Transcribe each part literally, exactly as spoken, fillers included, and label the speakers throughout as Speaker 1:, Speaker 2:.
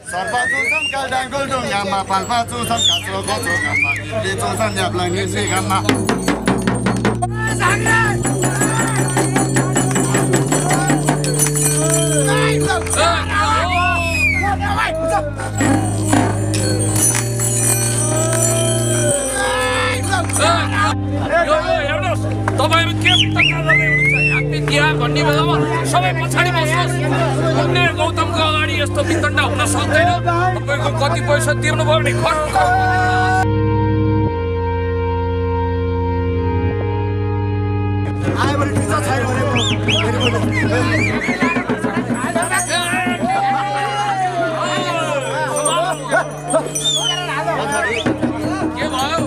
Speaker 1: Sarpa Susan Kaldango Yama, Palpa Susan Castro Goto Gama, Susan Yablang is Gama.
Speaker 2: तपाईहरु के तक्का गर्दै हुनुहुन्छ ह्यापी तिहार भन्ने बेलामा सबै पछाडी बस्नुहोस् कुनै गौतमको अगाडि यस्तो वितण्डा हुन सक्दैन तपाईको कति पैसा तिर्नु भयो भने खट
Speaker 1: आए भने टिचा छैन
Speaker 2: के भयो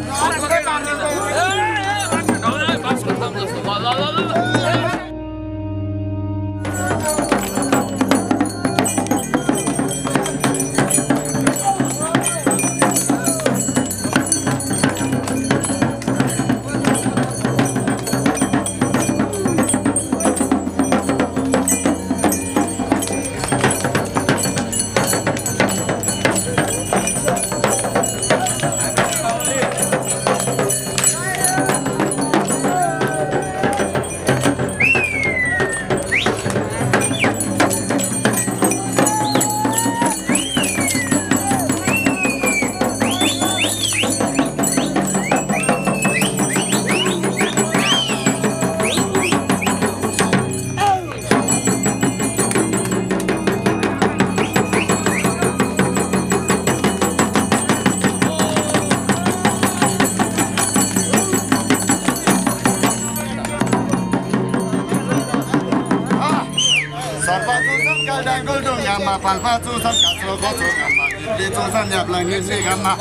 Speaker 2: Yama, Palpa Susan Castro Goto Gama, Susan Yablang is Gama.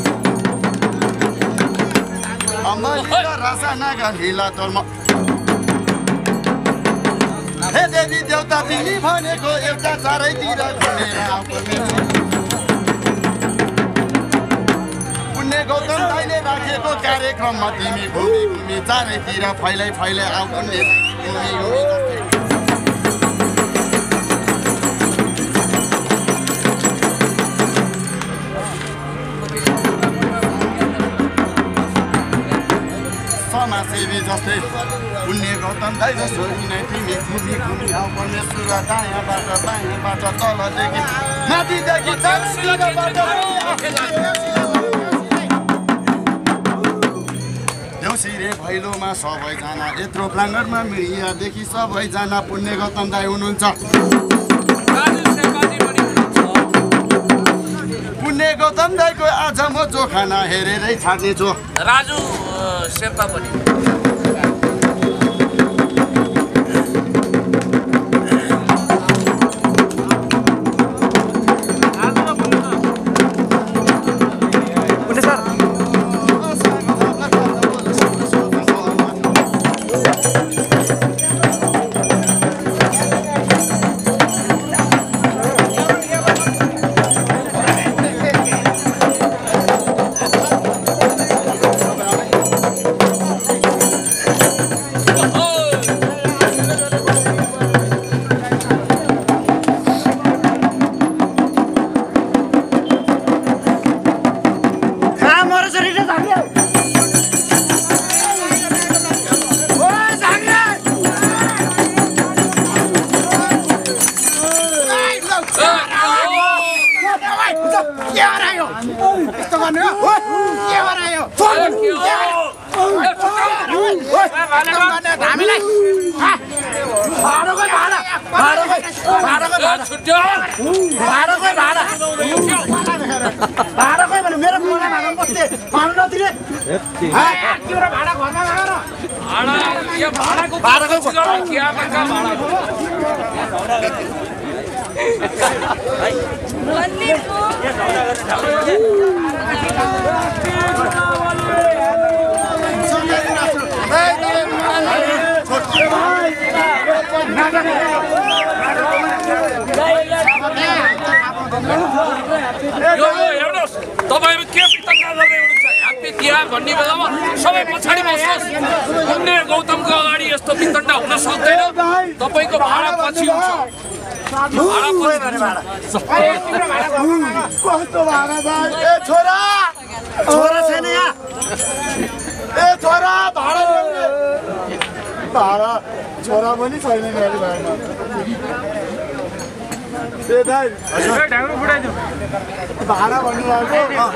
Speaker 2: Amalika Rasa Naga Hila Torma. Hey, David, you're talking Paneko, if that's our idea. Punego, Tile Rakeko, Karekam, Matimi, Bumi, Tare, Tira, Pile, Pile, out on it. Sevi जस्तै पुण्य गौतम दाइ जस्तो यिनै तिमी घुमी घुमी आऊ परमेश्वर दायाँबाट बायाँबाट तलदेखि माथिदेखि चारैतिरबाट देउसिरे भैलोमा सबैजना यत्रो प्राङ्गणमा मिडियादेखि सबैजना पुण्य गौतम दाइ हुनुहुन्छ पुण्य गौतम दाइको आज म जोखाना हेरेरै छाड्नेछु राजु शेर्पा पनि तपाईहरु के तक्का गर्दै हुनुहुन्छ ह्यापी तिहार भन्ने बेलामा सबै पछाडी बस्नुहोस् कुनै गौतमको अगाडि यस्तो वितण्डा हुन सक्दैन तपाईको भाडा पछि हुन्छ
Speaker 1: कस्तो भाडा दाइ ए छोरा छोरा छैन यहाँ ए छोरा भाडा भाडा छोरा पनि छैन गाडी भाइमा ए दाइ भाडा भन्नुभएको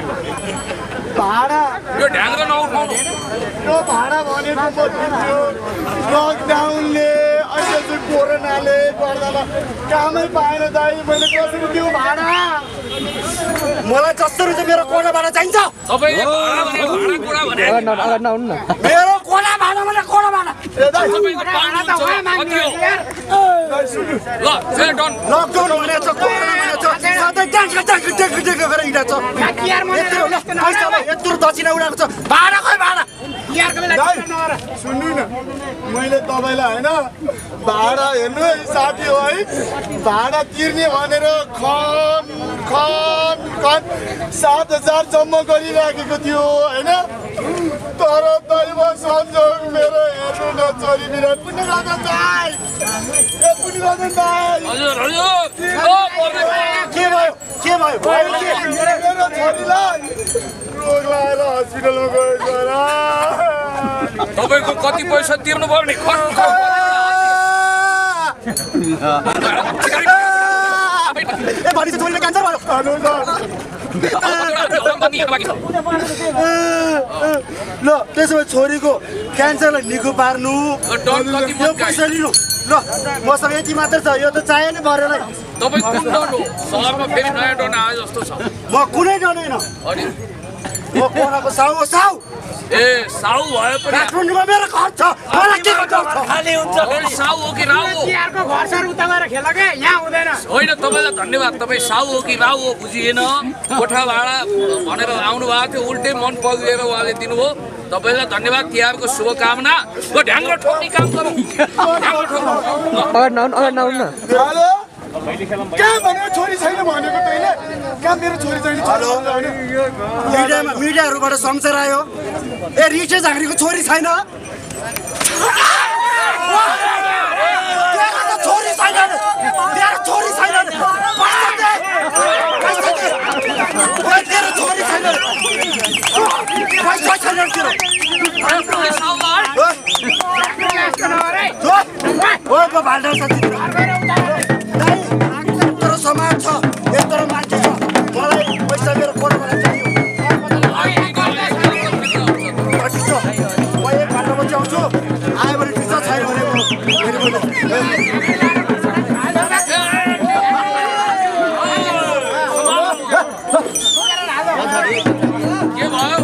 Speaker 1: भाडा
Speaker 2: यो ढ्याङ्ग्रो नउठाउनु
Speaker 1: यो भाडा भनेको म दिन्छु लकडाउनले अहिले चाहिँ कोरोनाले गर्दामा कामै पाएन दाइ मैले कसरी दिउँ भाडा मलाई जसरी चाहिँ मेरो कोना भाडा चाहिन्छ
Speaker 2: तपाईँले भाडा भने भाडा कुरा भने
Speaker 1: मेरो कोना भाडा भने कोना भाडा ए दाइ
Speaker 2: तपाईँको भाडा त हो कति हो ल चाहिँ डन
Speaker 1: लकडाउन भनेको छ कोरोना भनेको छ सधैँ ट्याङ्क ट्याङ्क ट्याङ्क ट्याङ्क गरेर हिँडेको छ यत्रो दक्षिणा उडाएको छ भाडा खोइ भाडा सुन्नु न मैले तपाईँलाई होइन भाडा हेर्नु है साथी हो है भाडा तिर्ने भनेर खन खन खन सात हजार जम्मा गरिराखेको थियो होइन तर दैव संजोग मेरो हेर्नु न छोरी बिरा पुण्य गर्दा दाइ ए पुण्य गर्दा दाइ
Speaker 2: हजुर हजुर
Speaker 1: के भयो के भयो भयो के मेरो छोरीलाई रोग लगाएर हस्पिटलमा गयो छोरा
Speaker 2: तपाईँको कति पैसा तिर्नु भयो भने खट
Speaker 1: ए भनि चाहिँ छोरीले क्यान्सर भयो ल त्यसो भए छोरीको क्यान्सरलाई निको पार्नु यो पैसा लिनु ल मसँग यति मात्र छ यो त चाहियो नि भरेलाई
Speaker 2: तपाईँ कुन डन हो सहरमा फेरि नयाँ डन आयो जस्तो छ
Speaker 1: म कुनै डनैन
Speaker 2: अनि
Speaker 1: म कोराको साउ हो साउ
Speaker 2: ए साउ भए पनि
Speaker 1: काठमाडौँमा मेरो घर छ मलाई के गर्छ खाली हुन्छ
Speaker 2: साउ हो कि राउ हो
Speaker 3: तिहारको घरसर उता गएर खेल के यहाँ हुँदैन
Speaker 2: होइन तपाईँलाई धन्यवाद तपाईँ साउ हो कि राउ हो बुझिएन कोठा भाडा भनेर आउनु भएको थियो उल्टै मन पगिएर उहाँले दिनुभयो तपाईँलाई धन्यवाद तिहारको शुभकामना ल ढ्याङ्ग्रो ठोक्ने काम गरौँ ढ्याङ्ग्रो ठोक्नु
Speaker 1: हेलो कहाँ भनेको छोरी छैन भनेको तैँले कहाँ मेरो छोरी छैन हेलो मिडियामा मिडियाहरूबाट समाचार आयो ए रिसे झाँक्रीको छोरी छैन छोरी छैन तेरो छोरी छैन तेरो छोरी छैन पैसा छैन तेरो भाडा यत्रो समाज छ यत्रो मान्छे छ मलाई पैसा मेरो कोराबाट चाहियो कति छ म एक घन्टामा चाहिँ आउँछु आयो भने ठिक छ छैन भने म
Speaker 2: के भयो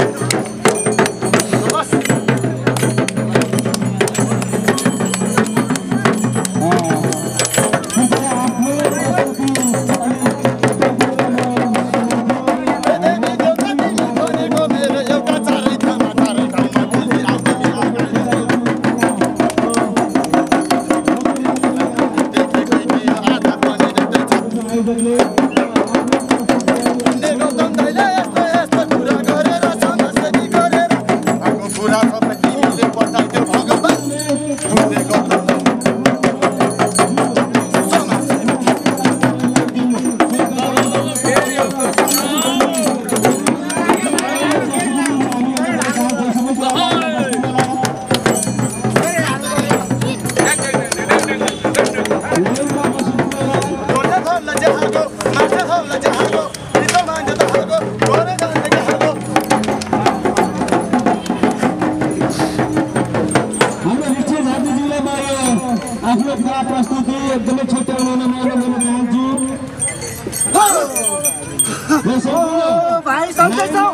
Speaker 4: आफ्नो कला प्रस्तुति एकदमै छोटो बनाउन म अनुरोध चाहन्छु।
Speaker 1: भाइ सन्चै छौ?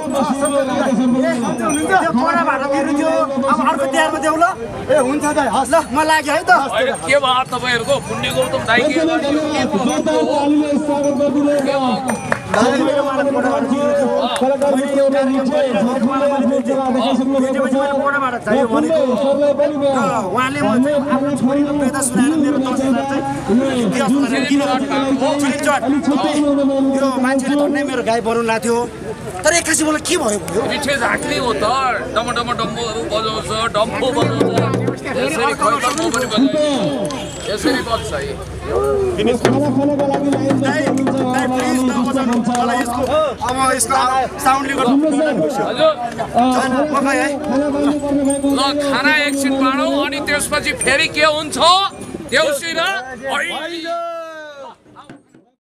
Speaker 1: त्यो कोडा भाडा दिनु थियो, अब अर्को तिहारमा देऊ ल। ए हुन्छ त, हस् ल, म लाग्यो है त।
Speaker 2: अहिले के भयो तपाईँहरूको पुण्य गौतम दाइ के
Speaker 4: स्वागत गरिदिनु कलाकार मित्रहरूले निश्चय
Speaker 1: कोडा भाडा चाहियो भनेको उहाँले म चाहिँ आफ्नो छोरीको बेदा सुनाएर मेरो दस हजार चाहिँ त्यो मान्छेले भन्ने मेरो गाई बनाउनु लाग्थ्यो थियो तर एक्कासी मलाई के भयो भयो
Speaker 2: मिठे झाँक्री हो त डम डम डम्बोहरू बजाउँछ डम्फो बजाउँछ यसरी खैतम म पनि बजाउँछु यसरी बज्छ है
Speaker 1: अब यसको साउन्डले गर्दा
Speaker 2: हजुर ल खाना एकछिन बाँडौँ अनि त्यसपछि फेरि के हुन्छ देउसी र